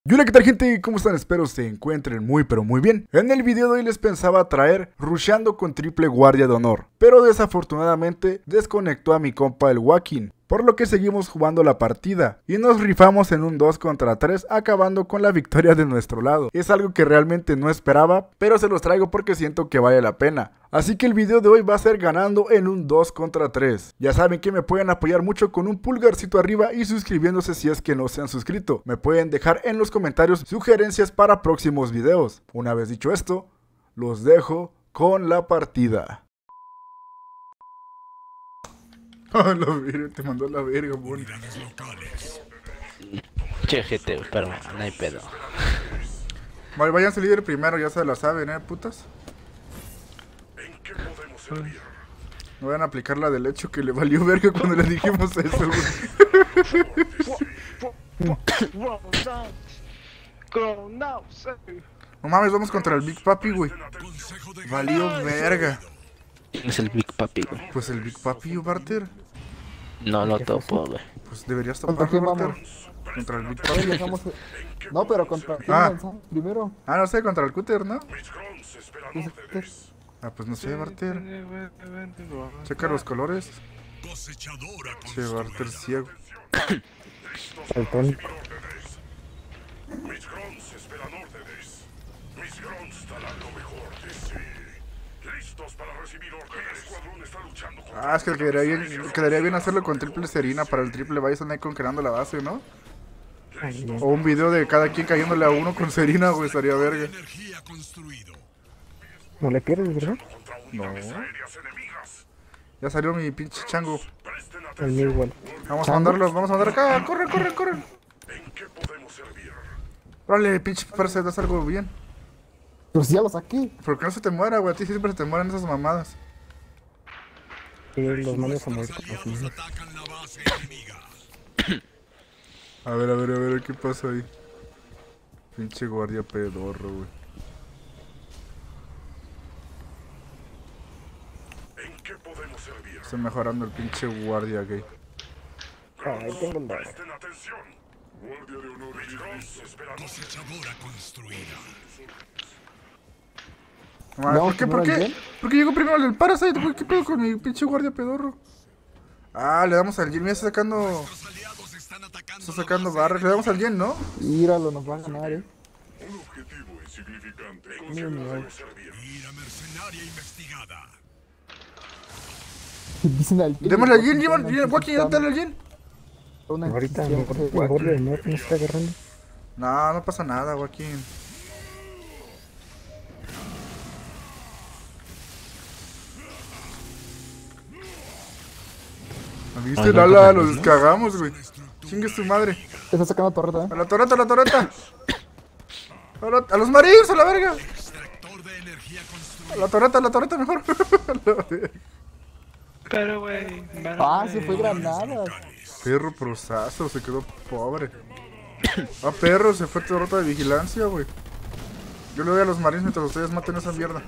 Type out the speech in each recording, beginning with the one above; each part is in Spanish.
Y hola, ¿qué tal, gente? ¿Cómo están? Espero se encuentren muy pero muy bien. En el video de hoy les pensaba traer rusheando con triple guardia de honor, pero desafortunadamente desconectó a mi compa el Joaquín, por lo que seguimos jugando la partida y nos rifamos en un 2 contra 3, acabando con la victoria de nuestro lado. Es algo que realmente no esperaba, pero se los traigo porque siento que vale la pena. Así que el video de hoy va a ser ganando en un 2 contra 3. Ya saben que me pueden apoyar mucho con un pulgarcito arriba y suscribiéndose si es que no se han suscrito. Me pueden dejar en los comentarios sugerencias para próximos videos. Una vez dicho esto, los dejo con la partida. Oh, la verga, te mandó la verga, Bonnie. Che, gente, pero no hay pedo. Vale, váyanse líder primero, ya se la saben, putas. No van a aplicar la del hecho que le valió verga cuando le dijimos eso, güey. No mames, vamos contra el Big Papi, güey. Valió verga. ¿Quién es el Big Papi, güey? Pues el Big Papi, Barter. No lo topo, güey. Pues deberías ¿Contra toparlo, quién Barter. vamos? Contra el Big Ahora Papi. dejamos... No, pero contra quién Ah. lanzamos primero. Ah, no sé, contra el Cutter, ¿no? ¿Qué? Ah, pues no sé, Barter. Checa los colores. Che, Barter ciego. El tónico. Mis grons esperan órdenes. Mis grons darán lo mejor de sí. Listos para recibir órdenes. El escuadrón está luchando con... Ah, es que quedaría bien hacerlo con triple Serina para el triple Bison ahí conquistando la base, ¿no? O un video de cada quien cayéndole a uno con Serina, güey, estaría verga. No le pierdes, ¿verdad? contra No. unidades aéreas enemigas. Ya salió mi pinche chango. Presten El atención. mío igual. Vamos a mandarlos, vamos a mandar acá. Corre, corre, corre. ¿En qué podemos servir? Órale, pinche parece, das algo bien. Pero si ya lo saqué. Porque no se te muera, güey. A ti siempre se te mueren esas mamadas. Y los mandos a morir como si... A ver, ¿qué pasa ahí? Pinche guardia pedorro, güey. ¿En qué podemos servir? Está mejorando el pinche guardia gay. Ay, tengo el dado. Presten atención. Guardia de honor. Mis grons esperan órdenes. No mames, No, ¿por qué? ¿no ¿Por era qué? el Jen? ¿Por qué llegó primero el Parasite, güey? ¿Qué pedo con mi pinche guardia pedorro? Ah, le damos al Jen. Mira, está sacando barras. Le damos al Jen, ¿no? Míralo, nos va a ganar, Un objetivo insignificante. ¿En qué Mira, mira. podemos servir? Dicen al... Démosle al Jen, Joaquín, dale al Jen. Ahorita mejor de honor me está agarrando. No, no pasa nada, Joaquín. ¿Viste, Ay, no, Lala? no, Los no. cagamos, güey. Chingue su madre. Te está sacando torreta, A la torreta, a la torreta. A los marines, a la verga. A la torreta mejor. A la verga. Pero, güey. Ah, se fue granadas. Perro prosazo, se quedó pobre. Ah, perro, se fue torreta de vigilancia, güey. Yo le doy a los marines mientras ustedes maten esa mierda.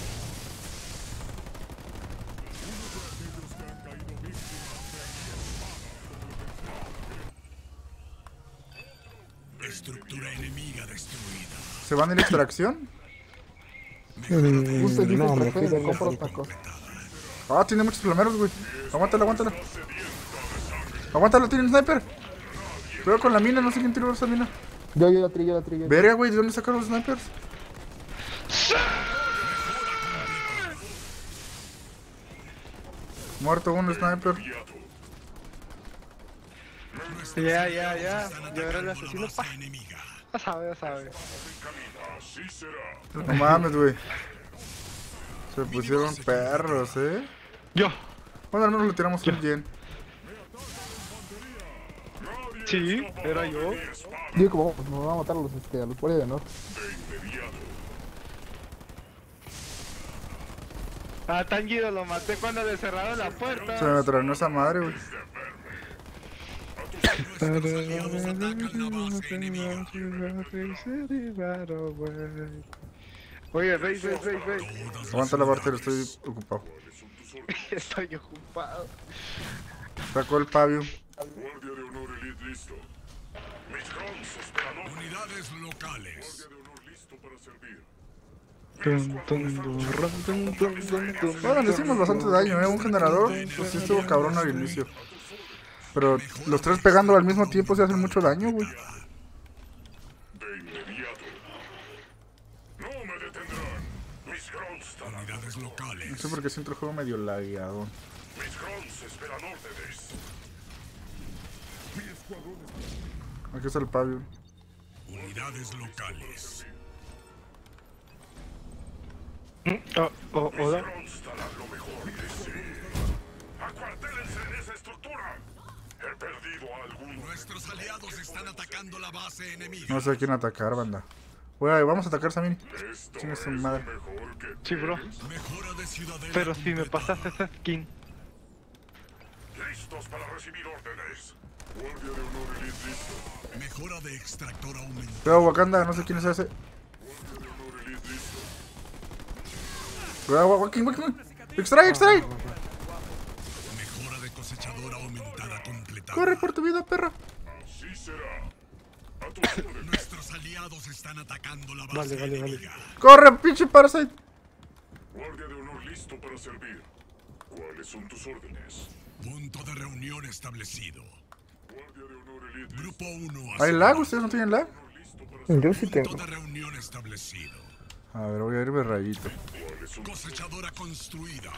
Estructura enemiga destruida. ¿Se van a ir a extracción? Justo dice No, me prefiere fui que de compro lejos. tacos. Ah, tiene muchos plomeros, güey. Aguántala, aguántala. Aguántala, tiene un sniper. Cuidado con la mina, no sé quién tiró esa mina. Yo la trillo. Verga, güey, ¿de dónde sacaron los snipers? Muerto un sniper. Ya. Ya era el asesino, pa. Ya sabes. Así será. No mames, güey. Se pusieron perros, Yo. Bueno, al menos le tiramos un Jen. Sí, era yo. Digo que nos van a matar a los guardias de honor. A Tangido lo maté cuando le cerraron la Se puerta. me tronó esa madre, güey. Oye, Rey. Aguanta la bartera, estoy ocupado. Estoy ocupado. Sacó el pavio. Guardia de honor elite listo. Mis Grons esperan órdenes. Unidades locales. Guardia de honor listo para servir. Bueno, le hicimos bastante daño, un generador, pues sí estuvo cabrón al inicio. Pero los tres pegándolo al mismo tiempo se hacen mucho daño, güey. De inmediato. No me detendrán. Mis Grons taladro. Unidades No locales. sé por qué siento el juego medio lagueado. Mis Grons esperan órdenes. Aquí está el pavio. Unidades locales. Hola. Grons darán lo mejor de sí. Acuartélense en esa estructura. He perdido a alguno. Nuestros aliados están atacando la base enemiga. No sé a quién atacar, banda. Güey, vamos a atacar a Samini. Esto Chinga es su madre. mejor que Sí, bro. Mejora de ciudadela. Pero si me completada. pasaste esa skin. listos para recibir órdenes. Guardia de honor elite listo. Mejora de extractor aumentada. Cuidado, Wakanda, no sé quién es ese. Guardia de honor elite listo. Cuidado, Wakanda. Extrae, extrae. Mejora de cosechadora aumentada completada. Corre por tu vida, perra. Así será. A tus órdenes. Nuestros aliados están atacando la base Vale. enemiga. Corre, pinche Parasite. Guardia de honor listo para servir. ¿Cuáles son tus órdenes? Punto de reunión establecido. Guardia de honor elite listo. Grupo 1 ¿Hay lag? ¿Ustedes no tienen lag? Listo para Yo sí tengo. Punto de reunión establecido. A ver, voy a irme rayito. ¿Cuáles son tus Cosechadora construida.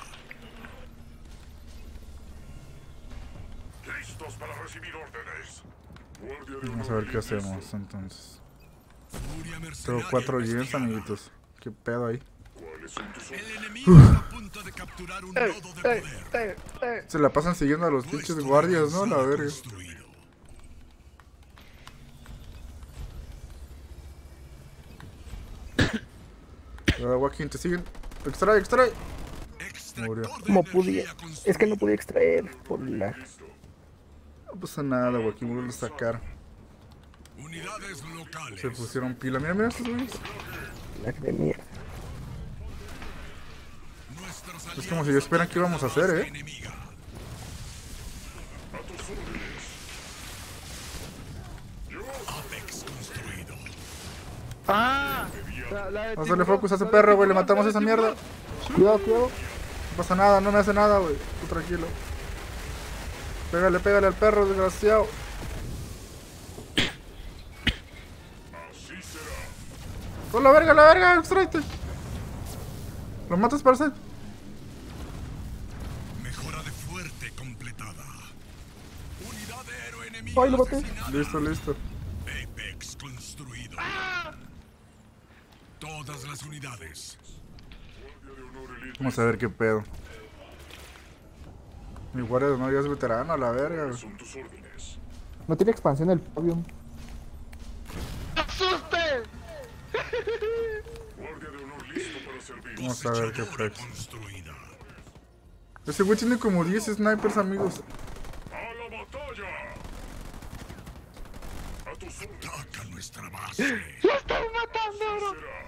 listos para recibir órdenes? Guardia de Vamos honor a ver qué elite listo. hacemos entonces. Furia Tengo mercenaria 4 gens, investigada. amiguitos. ¿Qué pedo ahí? ¿Cuáles son tus órdenes? El enemigo está a punto de capturar un nodo de poder. Se la pasan siguiendo a los pinches Puesto de guardias, ¿no? La avanzada verga. construido. Cuidado, Joaquín, te siguen. Extrae, extrae. Murió. Extractor de ¿Cómo pude? energía Es que no construido. pude extraer por la... No pasa nada, Joaquín, vuelve a sacar. Unidades locales. Se pusieron pila. Mira, mira estos güeyes. la de mierda. Nuestros Es como si esperan qué íbamos a hacer, ¿eh? enemiga. Apex construido. ¡Ah! Hazle focus a ese perro, güey. Le matamos a esa mierda. Cuidado, cuidado. No pasa nada, no me hace nada, güey. Tú tranquilo. Pégale, pégale al perro, desgraciado. ¡Oh, la verga, extráete! ¿Lo matas, Parasite? Mejora de fuerte completada. Unidad de héroe enemigo. Ay, lo maté. asesinada. Listo, listo. Apex construido. Todas las unidades. Vamos a ver qué pedo. Mi guardia de honor ya es veterano, a la verga, güey. Son tus órdenes. No tiene expansión el podium. ¡Asuste! Guardia de honor listo para servir. Vamos a ver qué Cosechadora pex. construida. Ese güey tiene como 10 snipers, amigos. ¡A la batalla! A tus órdenes. Ataca nuestra base. ¡Lo estoy matando, bro! Será.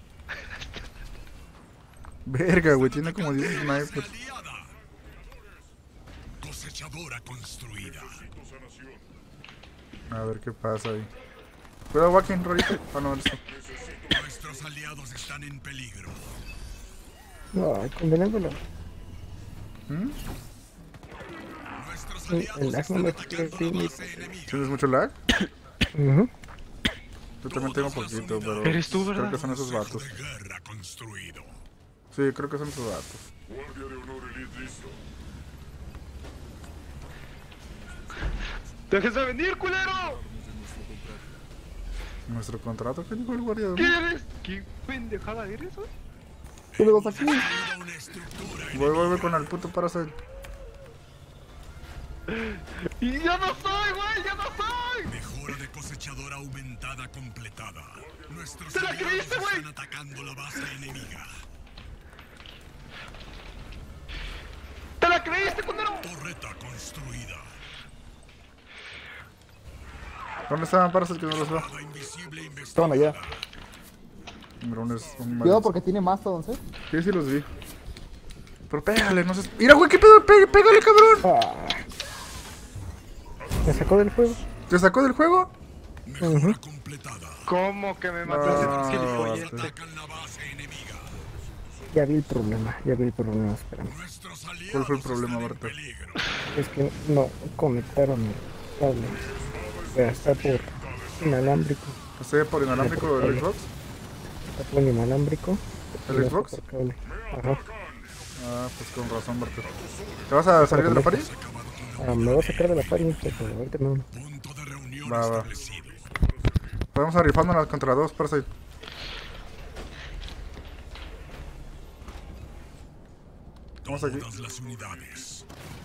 Verga, güey, tiene como 10 snipers. Aliada. Cosechadora construida. Sanación. A ver qué pasa ahí. Cuidado, Joaquín, rolito. Ah, no, listo. Nuestros aliados están en peligro. Ay, condenándolo. ¿Mm? Nuestros El aliados lag no están me atacando quiere la decir. base enemiga. ¿Tienes mucho lag? Ujú. Yo también tengo poquito, pero Eres tú, creo ¿verdad? que son esos Consejo vatos. de guerra construido. Sí, creo que son esos vatos. Guardia de honor elite listo. ¡Déjese venir, culero! Nuestro contrato, ¿qué dijo el guardia de ¿Qué honor? eres? ¿Qué pendejada eres, güey? Tiene dos aquí. Construida una estructura. Voy con el puto Parasite. ¡Y ya no soy, güey! ¡Ya no soy! Mejora de cosechadora aumentada completada. Nuestros ¡Te la aliados creíste, güey! están atacando la base enemiga. ¡Te la creíste, culero! Torreta construida. ¿Dónde estaban Parasite que no los veo? Espada invisible Estaban allá. Mira, un Cuidado porque tiene Mastodon, ¿eh? Sí, sí los vi. Pero pégale, no sé. Mira, güey, qué pedo, pégale, cabrón. Ah. Me sacó del juego. ¿Te sacó del juego? Mejora completada. ¿Cómo que me mataste No, ese gilipollete? Atacan la base enemiga. Ya vi el problema, espérame. Nuestros aliados ¿Cuál fue el problema, están en Berto? peligro. Es que no conectaron el cable. Pero está por inalámbrico. ¿Estoy por inalámbrico del Xbox? Está por inalámbrico. ¿El y no está Xbox? por cable. Ajá. Ah, pues con razón, Berto. ¿Te vas a salir de la party? Me voy a sacar de la página, pero ahorita no. Punto de reunión Va. establecido. Podemos a rifándonos contra dos, Parasite. Vamos aquí. Todas las unidades.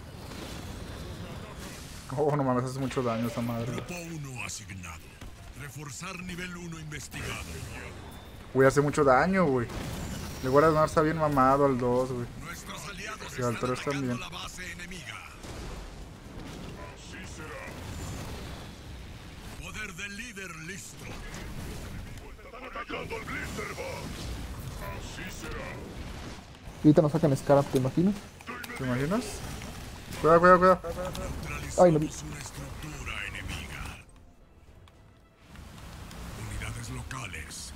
Oh, no mames, hace mucho daño esa madre. Grupo 1 asignado. Reforzar nivel 1 investigado. Güey, hace mucho daño, güey. Le voy a dar está bien mamado al 2, güey. Nuestros aliados Y al están 3 atacando también. la base enemiga. Poder del líder listo. Atacando al Blisterbot. Así será. Ahorita nos sacan Scarab, ¿te imaginas? ¿Te imaginas? Cuidado. Ay, no vi. Neutralizamos una estructura enemiga. Unidades locales.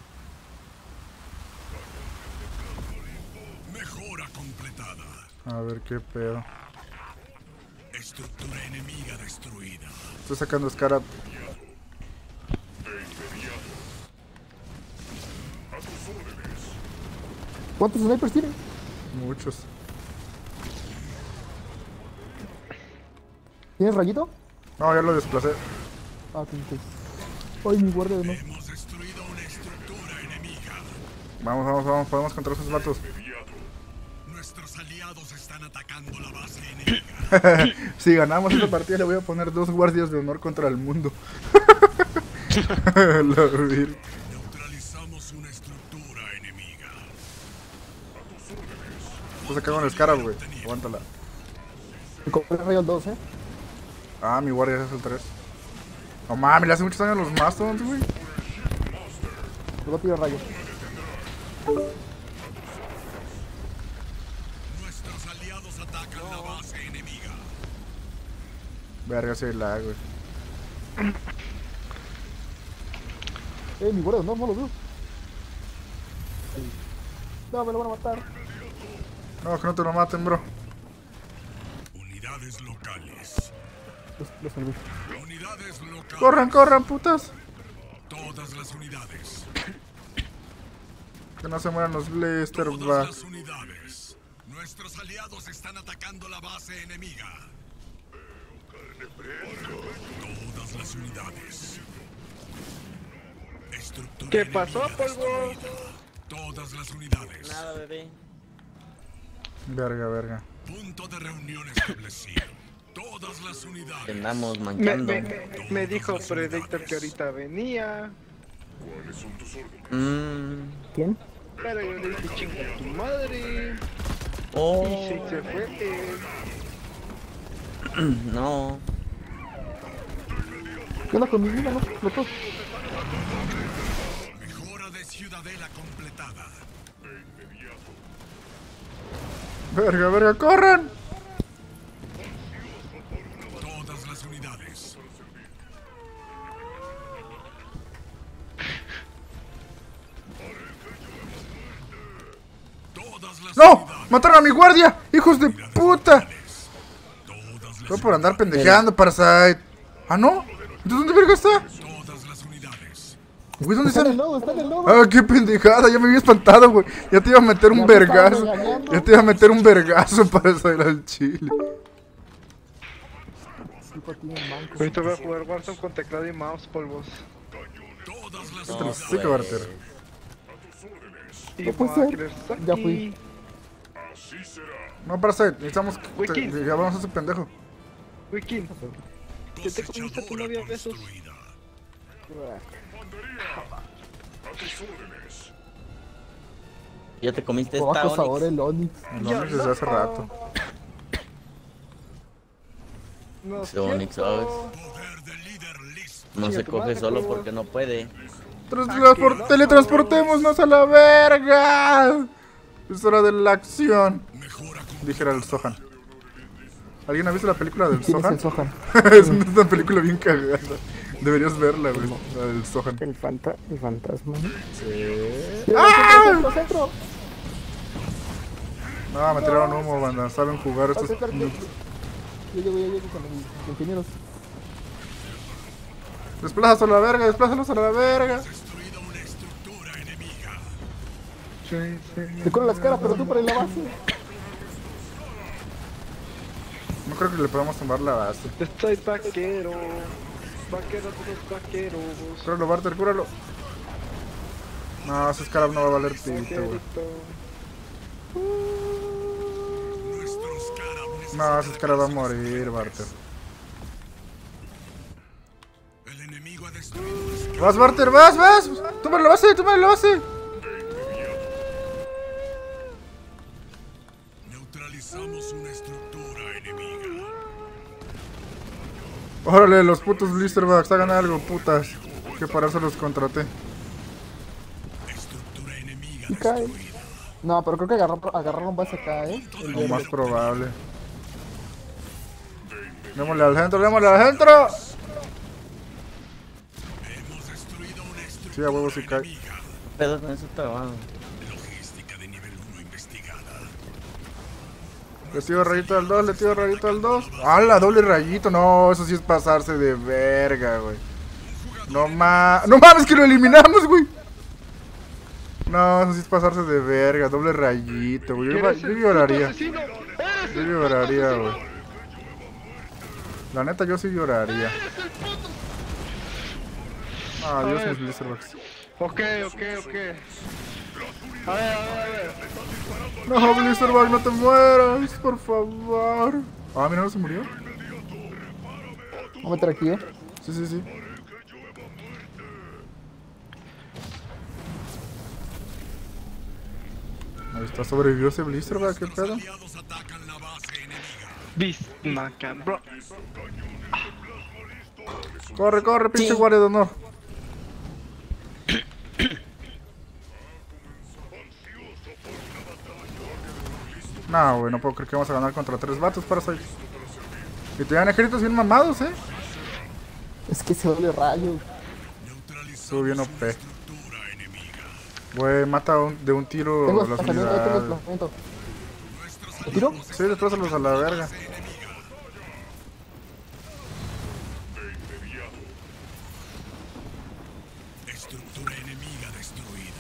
Mejora completada. A ver qué pedo. Estructura enemiga destruida. Estoy sacando Scarab. ¿Cuántos snipers tienen? Muchos. ¿Tienes rayito? No, ya lo desplacé. Ah, ok. Ay, mi guardia de no. Hemos destruido una estructura enemiga. Vamos. Podemos contra esos vatos. Nuestros aliados están atacando la base enemiga. Si ganamos esta partida, le voy a poner 2 guardias de honor contra el mundo. La vir- Neutralizamos una estructura enemiga. Estoy sacando un Scarab, güey. Aguántala. Me compré el rayo al 2, Ah, mi guardia es el 3. No mames, le hace muchos daños a los Mastodons, güey. Le voy a tirar rayo. Nuestros aliados atacan la base enemiga. Verga, si hay lag, güey. Mi guardia no lo veo. No, me lo van a matar. No, que no te lo maten, bro. Unidades locales. Lo salvé. Unidades locales. Corran, putas. Todas las unidades. Que no se mueran los Blister, Todas va. las unidades. Nuestros aliados están atacando la base enemiga. Todas las unidades. Estructura ¿Qué pasó, enemiga polvo? destruida. Todas las unidades. Nada, bebé. Verga. Punto de reunión establecido. Todas las unidades. Andamos manchando. Me dijo Predictor que ahorita venía. ¿Cuáles son tus órdenes? ¿Quién? Pero yo le dije chinga tu madre. Oh, Y se fue. no. ¿Qué onda con mi vida, no? Explotó. Mejora de ciudadela completada. Verga, corran. Todas las unidades. Todas las ¡No! unidades. ¡Mataron a mi guardia! ¡Hijos de puta! Todas las Fue por andar pendejeando, Parasite. ¿Ah, no? ¿Entonces dónde verga está? Todas las unidades. Güey, ¿dónde Está en el está? lodo, está en el lodo. Ah, qué pendejada, ya me había espantado, güey. Ya te iba a meter un Ya te estaba vergazo. regañando. Ya te iba a meter un vergazo para salir al chile. Tipo, tiene manco. Ahorita voy a jugar Warzone con teclado y mouse, polvos. Todas las Te lo sé que Barter. Y No puede voy a ser. querer Ya aquí. fui. Así será. No, Parasite, necesitamos que Wiki. ya vamos a ese pendejo. Wikin, ¿qué te comiste a tu novia a besos? construida. A tus órdenes. ¿Ya te comiste Como esta acosador Onix? el Onix. El Onix desde hace rato. No Ese Onix, ¿sabes? Poder del líder listo. No se coge solo porque no puede. Teletransportémonos a la verga. Es hora de la acción. Mejora Dijera el Sohan. ¿Alguien ha visto la película del ¿Quién es Sohan? el Sohan? Es una película bien cagada. Deberías verla, güey. La del Sohan. El fantasma. Sí. ¡Ah! ¡Centro! No, me tiraron humo, banda. Saben jugar estos. Yo llego con los ingenieros. Desplázalos a la verga, desplázalos a la verga. Destruido una estructura enemiga. Te corro las caras, pero tú por ahí la base. No creo que le podamos tomar la base. Estoy vaquero. Vaquero de los vaqueros. Cúralo, Barter, cúralo. No, ese Scarab no va a valer pito, güey. Nuestros carabines. No, ese Scarab va a morir, Barter. El enemigo ha destruido una estructura. Vas, Barter, vas. Tómale la base, tómale la base. Neutralizamos una estructura enemiga. Órale, los putos Blisterbacks, hagan algo, putas. Que para eso los contraté. Estructura enemiga Y cae. destruida. No, pero creo que agarraron base acá, Lo más probable. Démosle al centro, démosle al centro. Hemos destruido una estructura Sí, a huevo sí cae. enemiga. Pedo con ese trabajo. Logística de nivel 1 investigada. Le tiro rayito al 2, le tiro rayito al 2. ¡Hala! Doble rayito. No, eso sí es pasarse de verga, güey. No mames, que lo eliminamos, güey. No, eso sí es pasarse de verga. Doble rayito, güey. Yo lloraría. Yo lloraría, güey. La neta, yo sí lloraría. Adiós, mis Blisterbacks. Ok. A ver. No, Blisterback, no te mueras, por favor. Ah, mira, no se murió. Voy a meter aquí, Sí. Ahí está, sobrevivió ese Blisterback, qué pedo. Aliados atacan la base enemiga. Beast Macabro. Corre, pinche guardia de honor. No, güey, no puedo creer que vamos a ganar contra 3 vatos para salir. Y te dan ejércitos bien mamados, Es que se doble rayo. Estuvo bien OP. Estructura enemiga. Güey, mata de un tiro Tengo las desplazamiento, tengo unidades. desplazamiento. ¿Lo tiro? Sí, desplázalos a la verga. Estructura enemiga destruida.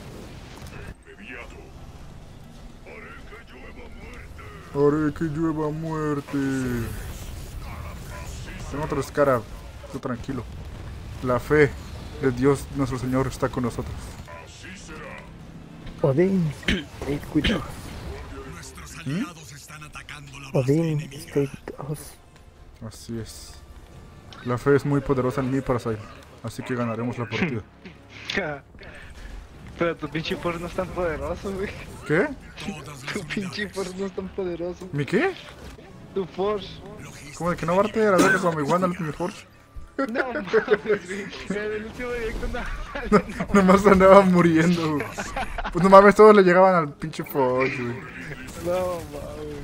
Haré que llueva muerte. Tengo otro Scarab. Tú tranquilo. La fe de Dios nuestro Señor está con nosotros. Odín, cuidado. Nuestros aliados están atacando la base Odín, enemiga. cuidados. Así es. La fe es muy poderosa en mí, Parasite. Así que ganaremos la partida. Pero tu pinche force no es tan poderoso, güey. ¿Qué? Tu pinche force no es tan poderoso. ¿Mi qué? Tu force. ¿Cómo de que no Barte? A ver, con mi Wanda mi Force. No mames, güey. En el último directo no. Nomás andaba muriendo, güey. Pues no mames, todos le llegaban al pinche Force, güey. No mames.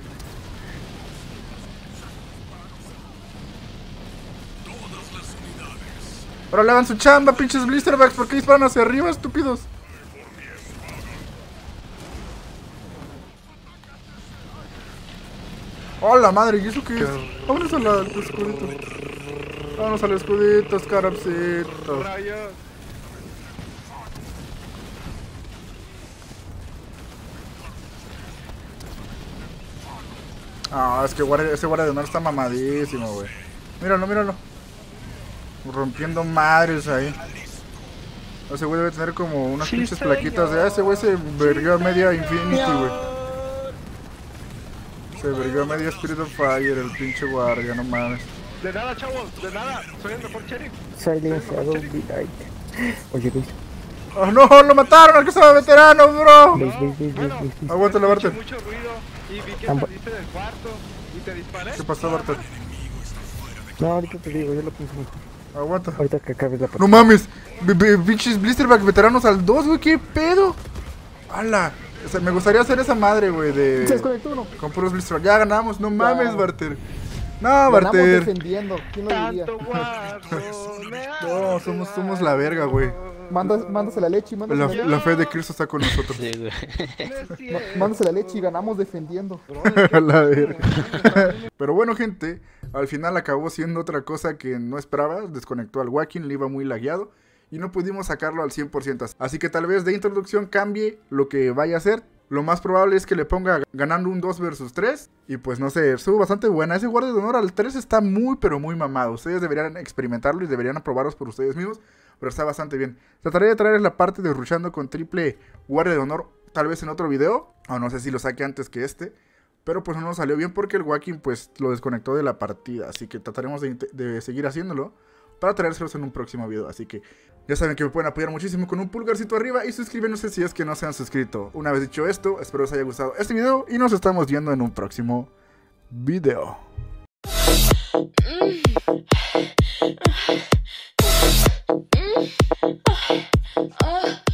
Ahora le hagan su chamba, pinches Blisterbacks. ¿Por qué disparan hacia arriba, estúpidos? ¡Hola madre! ¿Y eso qué es? Vámonos al escudito. Vámonos al escudito, Scarabcito. Rayos. Ah, es que ese guardia de honor está mamadísimo, güey. Míralo. Rompiendo madres ahí. Ese güey debe tener como unas Sí, pinches señor. plaquitas de... ese güey se verguió a media Infinity, güey. Se verguió a media Spirit of Fire, el pinche guardia, no mames. De nada, chavos. De nada. Soy el mejor sheriff. Silence Shadow Be Light. Oye, Luis, ¡Oh no! ¡Lo mataron al que estaba veterano, bro! Bueno, Aguántalo, escuché Bartel. mucho ruido y vi que Tampo- saliste del cuarto y te disparé. ¿Qué pasó, Bartel? no, ahorita te digo, yo lo pienso mejor. Aguanta. Ahorita que acabes la No partida. mames, pinches Blisterback veteranos al 2, güey, qué pedo. ¡Hala! O sea, me gustaría hacer esa madre, güey, Se de... desconectó uno. Con puros Blisterback. Ya ganamos, no mames, Barter. No, Ganamos Barter. defendiendo. ¿Quién lo diría? Tanto guapo, No, somos la verga, güey. Mándase la leche y mándase la La fe de Cristo está con nosotros. Sí, güey. Mándase la leche y ganamos defendiendo. La verga. Pero bueno, gente, al final acabó siendo otra cosa que no esperaba. Desconectó al Wacken, le iba muy lagueado y no pudimos sacarlo al 100%. Así que tal vez de introducción cambie lo que vaya a hacer. Lo más probable es que le ponga ganando un 2 vs 3. Y pues no sé, estuvo bastante buena. Ese guardia de honor al 3 está muy pero muy mamado. Ustedes deberían experimentarlo y deberían aprobarlos por ustedes mismos. Pero está bastante bien. Trataré de traerles la parte de rushando con triple guardia de honor tal vez en otro video. O no sé si lo saque antes que este. Pero pues no nos salió bien porque el Wacken pues lo desconectó de la partida. Así que trataremos de seguir haciéndolo para traérselos en un próximo video. Así que ya saben que me pueden apoyar muchísimo con un pulgarcito arriba y suscribiéndose si es que no se han suscrito. Una vez dicho esto, espero les haya gustado este video y nos estamos viendo en un próximo video. Oh.